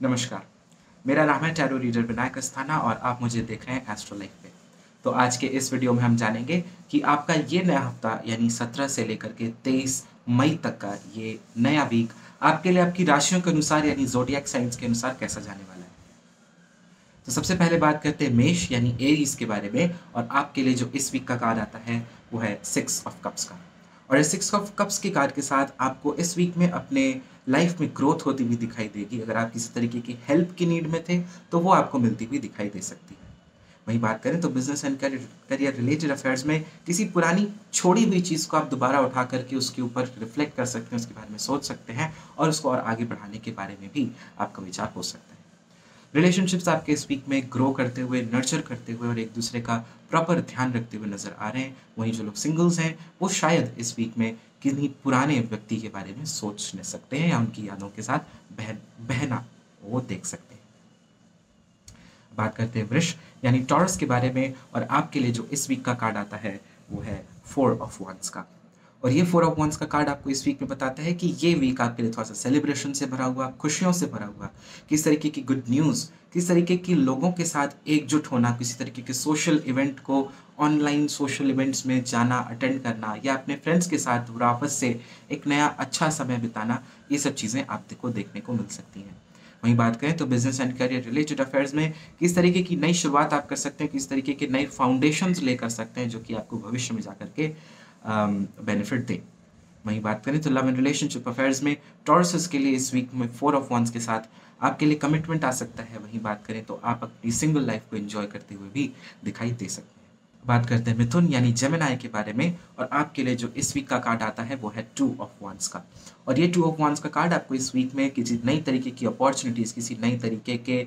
नमस्कार, मेरा नाम है टैरो रीडर विनायक अस्थाना और आप मुझे देख रहे हैं एस्ट्रो लाइफ पे। तो आज के इस वीडियो में हम जानेंगे कि आपका ये नया हफ्ता यानी 17 से लेकर के 23 मई तक का ये नया वीक आपके लिए आपकी राशियों के अनुसार यानी ज़ोडिएक साइंस के अनुसार कैसा जाने वाला है। तो सबसे पहले बात करते हैं मेष यानी एरीज के बारे में और आपके लिए जो इस वीक का कार्ड आता है वो है 6 ऑफ कप्स का। और इस 6 ऑफ कप्स के कार्ड के साथ आपको इस वीक में अपने लाइफ में ग्रोथ होती हुई दिखाई देगी। अगर आप किसी तरीके की हेल्प की नीड में थे तो वो आपको मिलती हुई दिखाई दे सकती है। वहीं बात करें तो business and career related affairs में किसी पुरानी छोड़ी हुई चीज़ को आप दोबारा उठा करके उसके ऊपर रिफ्लेक्ट कर सकते हैं, उसके बारे में सोच सकते हैं और उसको और आगे बढ़ाने के बारे में भी आपका विचार हो सकता है। रिलेशनशिप्स आपके इस वीक में ग्रो करते हुए, नर्चर करते हुए और एक दूसरे का प्रॉपर ध्यान रखते हुए नजर आ रहे हैं। वहीं जो लोग सिंगल्स हैं वो शायद इस वीक में किन्हीं पुराने व्यक्ति के बारे में सोच न सकते हैं या उनकी यादों के साथ बहना वो देख सकते हैं। बात करते हैं वृष यानी टॉरस के बारे में और आपके लिए जो इस वीक का कार्ड आता है वो है 4 ऑफ wands का। और ये 4 ऑफ wands का कार्ड आपको इस वीक में बताता है कि ये वीक आपके लिए थोड़ा सा सेलिब्रेशन से भरा हुआ, खुशियों से भरा हुआ, किस तरीके की गुड न्यूज़, किस तरीके की लोगों के साथ एकजुट होना, किसी तरीके के सोशल इवेंट को ऑनलाइन सोशल इवेंट्स में जाना, अटेंड करना या अपने फ्रेंड्स के साथ आपस से एक नया अच्छा समय बिताना, ये सब चीज़ें आपको देखने को मिल सकती हैं। वहीं बात करें तो business and career related affairs में किस तरीके की नई शुरुआत आप कर सकते हैं, किस तरीके के नए फाउंडेशंस लेकर सकते हैं जो कि आपको भविष्य में जाकर के बेनिफिट दे। वहीं बात करें तो लव एंड रिलेशनशिप अफेयर्स में टॉरसेस के लिए इस वीक में 4 ऑफ wands के साथ आपके लिए कमिटमेंट आ सकता है। वहीं बात करें तो आप अपनी सिंगल लाइफ को एंजॉय करते हुए भी दिखाई दे सकते हैं। बात करते हैं मिथुन यानी जेमिनी के बारे में और आपके लिए जो इस वीक का कार्ड आता है वो है 2 ऑफ wands का। और ये 2 ऑफ wands का कार्ड आपको इस वीक में किसी नई तरीके की अपॉर्चुनिटीज़, किसी नई तरीके के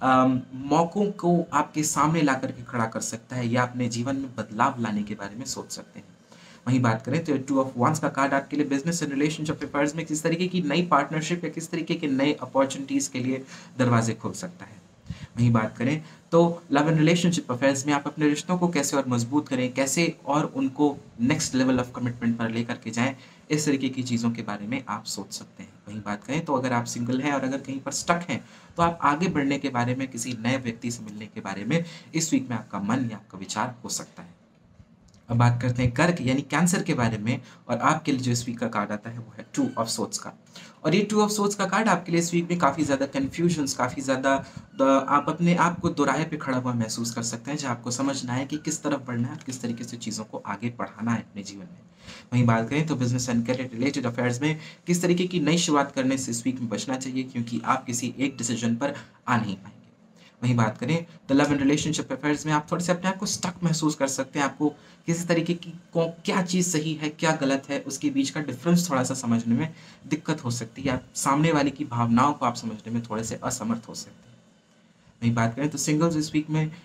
मौक़ों को आपके सामने ला कर के खड़ा कर सकता है या अपने जीवन में बदलाव लाने के बारे में सोच सकते हैं। वहीं बात करें तो 2 ऑफ wands का कार्ड आपके लिए बिजनेस एंड रिलेशनशिप अफेयर्स में किस तरीके की नई पार्टनरशिप या किस तरीके के नए अपॉर्चुनिटीज़ के लिए दरवाजे खोल सकता है। वहीं बात करें तो लव एंड रिलेशनशिप अफेयर्स में आप अपने रिश्तों को कैसे और मजबूत करें, कैसे और उनको नेक्स्ट लेवल ऑफ कमिटमेंट पर लेकर के जाएं, इस तरीके की चीज़ों के बारे में आप सोच सकते हैं। वहीं बात करें तो अगर आप सिंगल हैं और अगर कहीं पर स्टक हैं तो आप आगे बढ़ने के बारे में, किसी नए व्यक्ति से मिलने के बारे में इस वीक में आपका मन या आपका विचार हो सकता है। अब बात करते हैं कर्क यानी कैंसर के बारे में और आपके लिए जो इस वीक का कार्ड आता है वो है 2 ऑफ सोर्ड्स का। और ये 2 ऑफ सोर्ड्स का कार्ड आपके लिए इस वीक में काफ़ी ज़्यादा कन्फ्यूजन्स, काफ़ी ज़्यादा आप अपने आप को दोराहे पे खड़ा हुआ महसूस कर सकते हैं, जहाँ आपको समझना है कि किस तरफ बढ़ना है, किस तरीके से चीज़ों को आगे बढ़ाना है अपने जीवन में। वहीं बात करें तो business and career related affairs में किस तरीके की नई शुरुआत करने से इस वीक में बचना चाहिए, क्योंकि आप किसी एक डिसीजन पर आ नहीं पाएंगे। वहीं बात करें तो लव एंड रिलेशनशिप अफेयर्स में आप थोड़े से अपने आप को स्टक महसूस कर सकते हैं। आपको किसी तरीके की क्या चीज़ सही है, क्या गलत है, उसके बीच का डिफरेंस थोड़ा सा समझने में दिक्कत हो सकती है। आप सामने वाले की भावनाओं को आप समझने में थोड़े से असमर्थ हो सकते हैं। वहीं बात करें तो सिंगल्स इस वीक में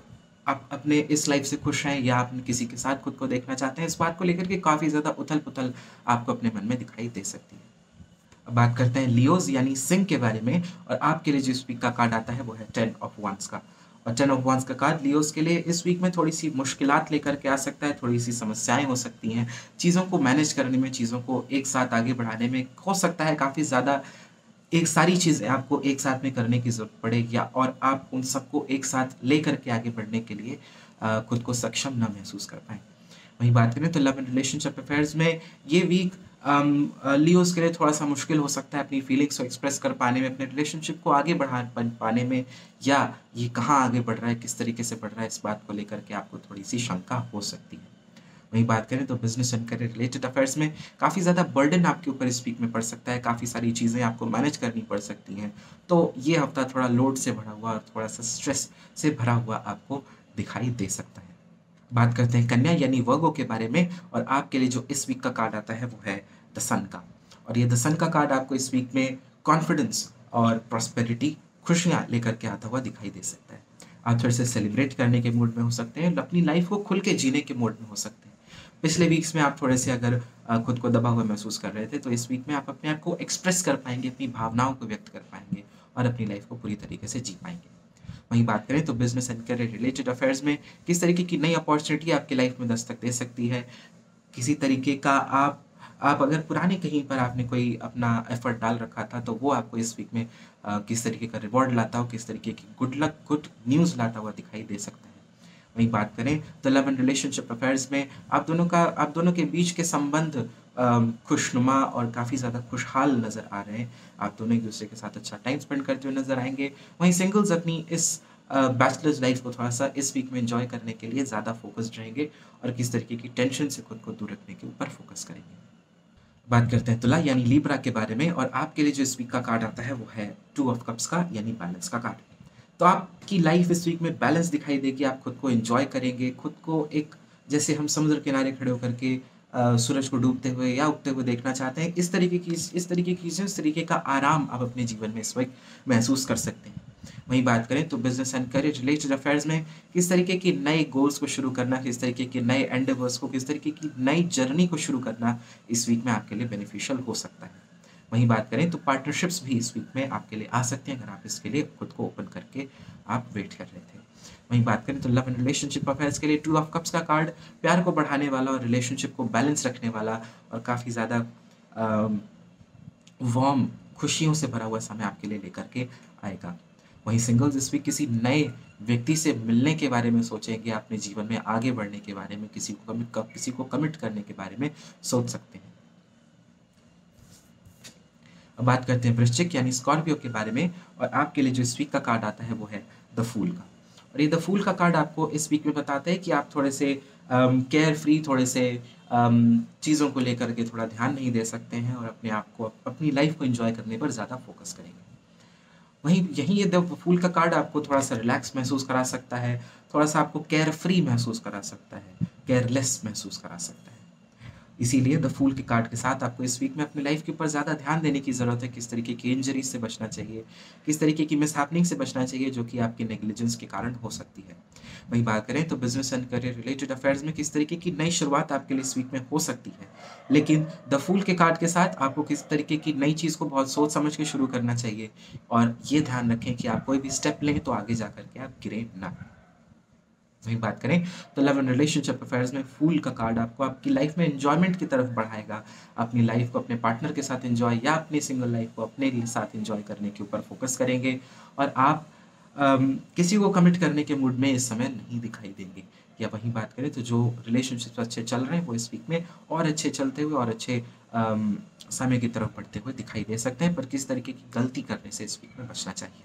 आप अपने इस लाइफ से खुश हैं या आप किसी के साथ खुद को देखना चाहते हैं, इस बात को लेकर के काफ़ी ज़्यादा उथल पुथल आपको अपने मन में दिखाई दे सकती है। अब बात करते हैं लियोज यानी सिंह के बारे में और आपके लिए जो इस वीक का कार्ड आता है वो है 10 ऑफ wands का। और 10 ऑफ wands का कार्ड लियोज के लिए इस वीक में थोड़ी सी मुश्किलात लेकर के आ सकता है, थोड़ी सी समस्याएं हो सकती हैं, चीज़ों को मैनेज करने में, चीज़ों को एक साथ आगे बढ़ाने में हो सकता है काफ़ी ज़्यादा एक सारी चीज़ें आपको एक साथ में करने की ज़रूरत पड़े या और आप उन सबको एक साथ लेकर के आगे बढ़ने के लिए खुद को सक्षम ना महसूस कर पाएँ। वहीं बात करें तो लव एंड रिलेशनशिप अफेयर्स में ये वीक लियोस के लिए थोड़ा सा मुश्किल हो सकता है अपनी फीलिंग्स को एक्सप्रेस कर पाने में, अपने रिलेशनशिप को आगे बढ़ा पाने में, या ये कहाँ आगे बढ़ रहा है, किस तरीके से बढ़ रहा है, इस बात को लेकर के आपको थोड़ी सी शंका हो सकती है। वहीं बात करें तो business and career related affairs में काफ़ी ज़्यादा बर्डन आपके ऊपर इस वीक में पड़ सकता है, काफ़ी सारी चीज़ें आपको मैनेज करनी पड़ सकती हैं। तो ये हफ्ता थोड़ा लोड से भरा हुआ और थोड़ा सा स्ट्रेस से भरा हुआ आपको दिखाई दे सकता है। बात करते हैं कन्या यानी वर्गो के बारे में और आपके लिए जो इस वीक का कार्ड आता है वो है द सन का। और ये द सन का कार्ड आपको इस वीक में कॉन्फिडेंस और प्रॉस्पेरिटी, खुशियाँ लेकर के आता हुआ दिखाई दे सकता है। आप थोड़े से सेलिब्रेट करने के मूड में हो सकते हैं, अपनी लाइफ को खुल के जीने के मूड में हो सकते हैं। पिछले वीक्स में आप थोड़े से अगर खुद को दबा हुआ महसूस कर रहे थे तो इस वीक में आप अपने आप को एक्सप्रेस कर पाएंगे, अपनी भावनाओं को व्यक्त कर पाएंगे और अपनी लाइफ को पूरी तरीके से जी पाएंगे। वहीं बात करें तो business and career related affairs में किस तरीके की नई अपॉर्चुनिटी आपकी लाइफ में दस्तक दे सकती है, किसी तरीके का आप आप अगर पुराने कहीं पर आपने कोई अपना एफर्ट डाल रखा था तो वो आपको इस वीक में किस तरीके का रिवॉर्ड लाता हो, किस तरीके की गुड लक, गुड न्यूज़ लाता हुआ दिखाई दे सकता है। वहीं बात करें तो लव एंड रिलेशनशिप अफेयर्स में आप दोनों के बीच के संबंध खुशनुमा और काफ़ी ज़्यादा खुशहाल नज़र आ रहे हैं। आप दोनों एक दूसरे के साथ अच्छा टाइम स्पेंड करते हुए नज़र आएंगे। वहीं सिंगल्स अपनी इस बैचलर्स लाइफ को थोड़ा सा इस वीक में एंजॉय करने के लिए ज़्यादा फोकस्ड रहेंगे और किस तरीके की टेंशन से खुद को दूर रखने के ऊपर फोकस करेंगे। बात करते हैं तुला यानी लिब्रा के बारे में, और आपके लिए जो इस वीक का कार्ड आता है वो है 2 ऑफ कप्स का यानी बैलेंस का कार्ड। तो आपकी लाइफ इस वीक में बैलेंस दिखाई देगी, आप खुद को एंजॉय करेंगे, खुद को एक जैसे हम समुद्र किनारे खड़े होकर के सूरज को डूबते हुए या उगते हुए देखना चाहते हैं, इस तरीके का आराम आप अपने जीवन में इस वक्त महसूस कर सकते हैं। वहीं बात करें तो business and career related affairs में किस तरीके की नए गोल्स को शुरू करना, किस तरीके के नए एंडेवर्स को, किस तरीके की नई जर्नी को शुरू करना इस वीक में आपके लिए बेनिफिशियल हो सकता है। वहीं बात करें तो पार्टनरशिप्स भी इस वीक में आपके लिए आ सकते हैं अगर आप इसके लिए खुद को ओपन करके आप वेट कर रहे थे। वहीं बात करें तो लव एंड रिलेशनशिप अफेयर्स के लिए 2 ऑफ कप्स का कार्ड प्यार को बढ़ाने वाला और रिलेशनशिप को बैलेंस रखने वाला और काफ़ी ज़्यादा वार्म खुशियों से भरा हुआ समय आपके लिए लेकर के आएगा। वहीं सिंगल्स इस वीक किसी नए व्यक्ति से मिलने के बारे में सोचेंगे, अपने जीवन में आगे बढ़ने के बारे में, किसी को कमिट करने के बारे में सोच सकते हैं। अब बात करते हैं वृश्चिक यानी स्कॉर्पियो के बारे में, और आपके लिए जो इस वीक का कार्ड आता है वो है द फूल का। और ये द फूल का कार्ड आपको इस वीक में बताता है कि आप थोड़े से केयर फ्री, थोड़े से चीज़ों को लेकर के थोड़ा ध्यान नहीं दे सकते हैं और अपने आप को, अपनी लाइफ को एंजॉय करने पर ज़्यादा फोकस करेंगे। वहीं यहीं ये द फूल का कार्ड आपको थोड़ा सा रिलैक्स महसूस करा सकता है, थोड़ा सा आपको केयर फ्री महसूस करा सकता है, केयरलेस महसूस करा सकता है। इसीलिए द फूल के कार्ड के साथ आपको इस वीक में अपनी लाइफ के ऊपर ज़्यादा ध्यान देने की ज़रूरत है, किस तरीके की इंजरीज से बचना चाहिए, किस तरीके की मिसहैपनिंग से बचना चाहिए जो कि आपके नेग्लिजेंस के कारण हो सकती है। वहीं बात करें तो business and career related affairs में किस तरीके की नई शुरुआत आपके लिए इस वीक में हो सकती है, लेकिन द फूल के कार्ड के साथ आपको किस तरीके की नई चीज़ को बहुत सोच समझ के शुरू करना चाहिए, और ये ध्यान रखें कि आप कोई भी स्टेप लें तो आगे जा करके आप गिरें ना। वहीं बात करें तो लव एंड रिलेशनशिप अफेयर्स में फूल का कार्ड आपको आपकी लाइफ में एंजॉयमेंट की तरफ बढ़ाएगा, अपनी लाइफ को अपने पार्टनर के साथ एंजॉय या अपनी सिंगल लाइफ को अपने साथ एंजॉय करने के ऊपर फोकस करेंगे, और आप किसी को कमिट करने के मूड में इस समय नहीं दिखाई देंगे। या वहीं बात करें तो जो रिलेशनशिप अच्छे चल रहे हैं वो इस वीक में और अच्छे चलते हुए और अच्छे समय की तरफ बढ़ते हुए दिखाई दे सकते हैं, पर किस तरीके की गलती करने से इस वीक में बचना चाहिए।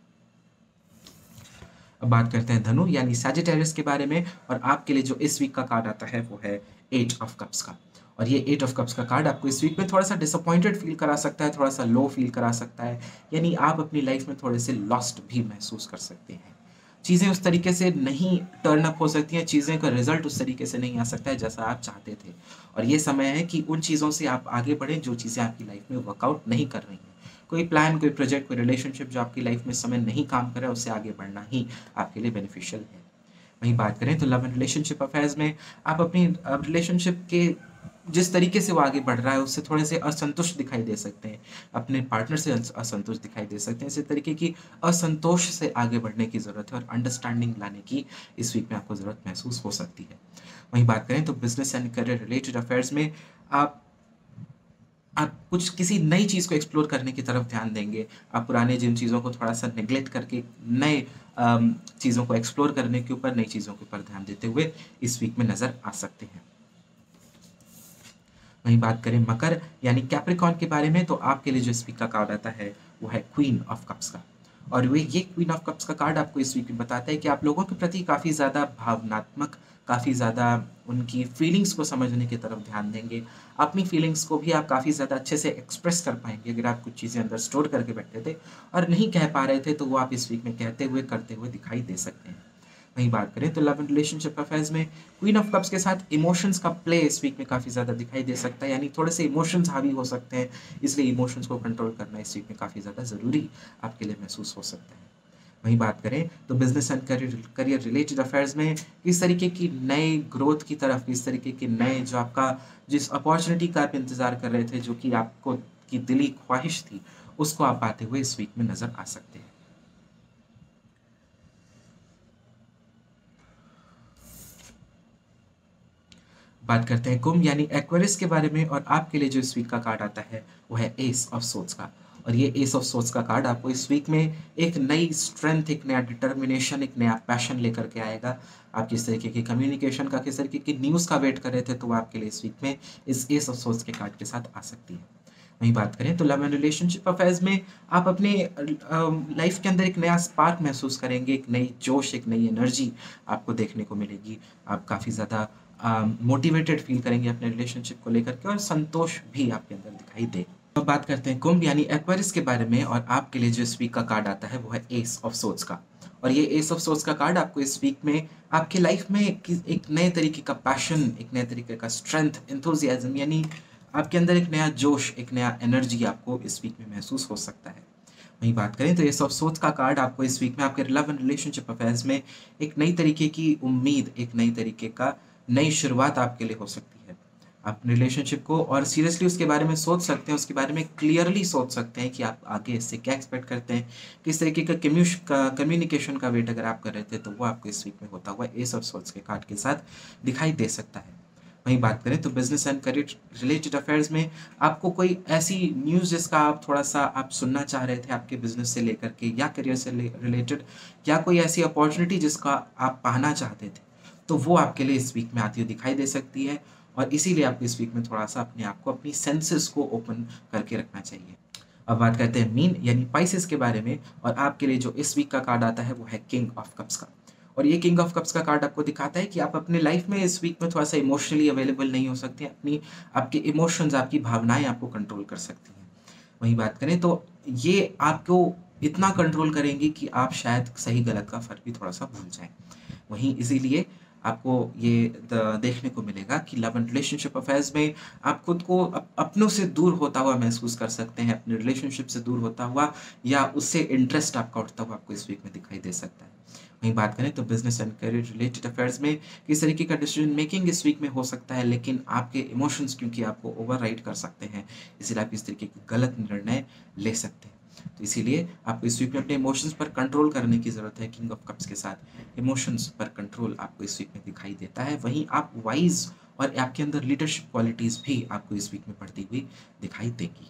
अब बात करते हैं धनु यानी सैजिटेरियस के बारे में, और आपके लिए जो इस वीक का कार्ड आता है वो है 8 ऑफ कप्स का। और ये 8 ऑफ कप्स का कार्ड आपको इस वीक में थोड़ा सा डिसअपॉइंटेड फील करा सकता है, थोड़ा सा लो फील करा सकता है, यानी आप अपनी लाइफ में थोड़े से लॉस्ट भी महसूस कर सकते हैं। चीज़ें उस तरीके से नहीं टर्न अप हो सकती हैं, चीज़ें का रिजल्ट उस तरीके से नहीं आ सकता है जैसा आप चाहते थे, और ये समय है कि उन चीज़ों से आप आगे बढ़ें जो चीज़ें आपकी लाइफ में वर्कआउट नहीं कर रही हैं। कोई प्लान, कोई प्रोजेक्ट, कोई रिलेशनशिप जो आपकी लाइफ में इस समय नहीं काम कर रहा है, उससे आगे बढ़ना ही आपके लिए बेनिफिशियल है। वहीं बात करें तो लव एंड रिलेशनशिप अफेयर्स में आप अपनी रिलेशनशिप के जिस तरीके से वो आगे बढ़ रहा है उससे थोड़े से असंतुष्ट दिखाई दे सकते हैं, अपने पार्टनर से असंतुष्ट दिखाई दे सकते हैं। इसी तरीके की असंतोष से आगे बढ़ने की ज़रूरत है और अंडरस्टैंडिंग लाने की इस वीक में आपको ज़रूरत महसूस हो सकती है। वहीं बात करें तो business and career related affairs में आप आप कुछ किसी नई चीज़ को एक्सप्लोर करने की तरफ ध्यान देंगे। आप पुराने जिन चीज़ों को थोड़ा-सा नेग्लेक्ट करके नए चीज़ों को एक्सप्लोर करने के ऊपर, नई चीज़ों के ऊपर ध्यान देते हुए इस वीक में नज़र आ सकते हैं। वहीं बात करें मकर यानी कैप्रिकॉर्न के बारे में, तो आपके लिए जो इस वीक का कार्ड आता है वो है क्वीन ऑफ कप्स का। और ये क्वीन ऑफ कप्स का कार्ड आपको इस वीक में बताता है कि आप लोगों के प्रति काफ़ी ज़्यादा भावनात्मक, काफ़ी ज़्यादा उनकी फीलिंग्स को समझने की तरफ ध्यान देंगे। अपनी फीलिंग्स को भी आप काफ़ी ज़्यादा अच्छे से एक्सप्रेस कर पाएंगे। अगर आप कुछ चीज़ें अंदर स्टोर करके बैठे थे और नहीं कह पा रहे थे, तो वो आप इस वीक में कहते हुए, करते हुए दिखाई दे सकते हैं। वहीं बात करें तो लव एंड रिलेशनशिप अफेयर्स में क्वीन ऑफ कप्स के साथ इमोशंस का प्ले इस वीक में काफ़ी ज़्यादा दिखाई दे सकता है, यानी थोड़े से इमोशंस हावी हो सकते हैं, इसलिए इमोशंस को कंट्रोल करना इस वीक में काफ़ी ज़्यादा ज़रूरी आपके लिए महसूस हो सकता है। वहीं बात करें तो business and career related affairs में किस तरीके की नए ग्रोथ की तरफ, किस तरीके के नए जो आपका जिस अपॉर्चुनिटी का आप इंतज़ार कर रहे थे, जो कि आपको की दिली ख्वाहिश थी, उसको आप पाते हुए इस वीक में नज़र आ सकते हैं। बात करते हैं कुंभ यानी एक्वेरियस के बारे में, और आपके लिए जो इस वीक का कार्ड आता है वो है एस ऑफ सोर्ड्स का। और ये एस ऑफ सोर्ड्स का कार्ड आपको इस वीक में एक नई स्ट्रेंथ, एक नया डिटर्मिनेशन, एक नया पैशन लेकर के आएगा। आप किस तरीके की कम्युनिकेशन का, किस तरीके की न्यूज़ का वेट कर रहे थे, तो वो आपके लिए इस वीक में इस एस ऑफ सोर्ड्स के कार्ड के साथ आ सकती है। वहीं बात करें तो लव एंड रिलेशनशिप अफेयर्स में आप अपने लाइफ के अंदर एक नया स्पार्क महसूस करेंगे, एक नई जोश, एक नई एनर्जी आपको देखने को मिलेगी। आप काफ़ी ज़्यादा मोटिवेटेड फील करेंगे अपने रिलेशनशिप को लेकर के, और संतोष भी आपके अंदर दिखाई दे। अब बात करते हैं कुंभ यानी एक्वेरियस के बारे में, और आपके लिए जो इस वीक का कार्ड आता है वो है एस ऑफ सोर्ड्स का। और ये एस ऑफ सोर्ड्स का कार्ड आपको इस वीक में आपके लाइफ में एक नए तरीके का पैशन, एक नए तरीके का स्ट्रेंथ, एंथुजियाज्म, यानी आपके अंदर एक नया जोश, एक नया एनर्जी आपको इस वीक में महसूस हो सकता है। वहीं बात करें तो एस ऑफ सोर्ड्स का कार्ड आपको इस वीक में आपके लव एंड रिलेशनशिप अफेयर्स में एक नई तरीके की उम्मीद, एक नई तरीके का नई शुरुआत आपके लिए हो सकती है। आप रिलेशनशिप को और सीरियसली उसके बारे में सोच सकते हैं, उसके बारे में क्लियरली सोच सकते हैं कि आप आगे इससे क्या एक्सपेक्ट करते हैं, किस तरीके का कम्युनिकेशन का वेट अगर आप कर रहे थे तो वो आपको इस वीक में होता हुआ एस ऑफ सोर्ड्स के कार्ड के साथ दिखाई दे सकता है। वहीं बात करें तो business and career related affairs में आपको कोई ऐसी न्यूज़ जिसका आप थोड़ा सा आप सुनना चाह रहे थे आपके बिजनेस से लेकर के या करियर से रिलेटेड, या कोई ऐसी अपॉर्चुनिटी जिसका आप पाना चाहते थे, तो वो आपके लिए इस वीक में आती हुई दिखाई दे सकती है। और इसीलिए आपको इस वीक में थोड़ा सा अपने आप को, अपनी सेंसेस को ओपन करके रखना चाहिए। अब बात करते हैं मीन यानी पाइसेस के बारे में, और आपके लिए जो इस वीक का कार्ड आता है वो है किंग ऑफ कप्स का। और ये किंग ऑफ कप्स का कार्ड आपको दिखाता है कि आप अपने लाइफ में इस वीक में थोड़ा सा इमोशनली अवेलेबल नहीं हो सकते, आपके इमोशंस, आपकी भावनाएं आपको कंट्रोल कर सकती हैं। वहीं बात करें तो ये आपको इतना कंट्रोल करेंगी कि आप शायद सही गलत का फ़र्क भी थोड़ा सा भूल जाएं। वहीं इसीलिए आपको ये देखने को मिलेगा कि लव एंड रिलेशनशिप अफेयर्स में आप खुद को अपनों से दूर होता हुआ महसूस कर सकते हैं, अपने रिलेशनशिप से दूर होता हुआ, या उससे इंटरेस्ट आपका उठता हुआ आपको इस वीक में दिखाई दे सकता है। वहीं बात करें तो business and career related affairs में किस तरीके का डिसीजन मेकिंग इस वीक में हो सकता है, लेकिन आपके इमोशंस क्योंकि आपको ओवरराइड कर सकते हैं, इसलिए आप इस तरीके के गलत निर्णय ले सकते हैं। तो इसीलिए आपको इस वीक में अपने इमोशंस पर कंट्रोल करने की ज़रूरत है। किंग ऑफ कप्स के साथ इमोशंस पर कंट्रोल आपको इस वीक में दिखाई देता है। वहीं आप वाइज और आपके अंदर लीडरशिप क्वालिटीज़ भी आपको इस वीक में बढ़ती हुई दिखाई देगी।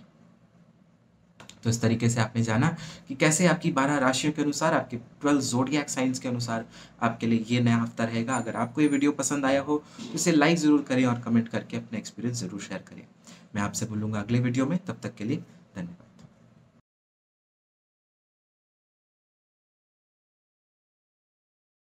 तो इस तरीके से आपने जाना कि कैसे आपकी 12 राशियों के अनुसार, आपके 12 ज़ोडिएक साइंस के अनुसार आपके लिए ये नया हफ्ता रहेगा। अगर आपको ये वीडियो पसंद आया हो तो इसे लाइक ज़रूर करें और कमेंट करके अपने एक्सपीरियंस ज़रूर शेयर करें। मैं आपसे बोलूँगा अगले वीडियो में, तब तक के लिए धन्यवाद।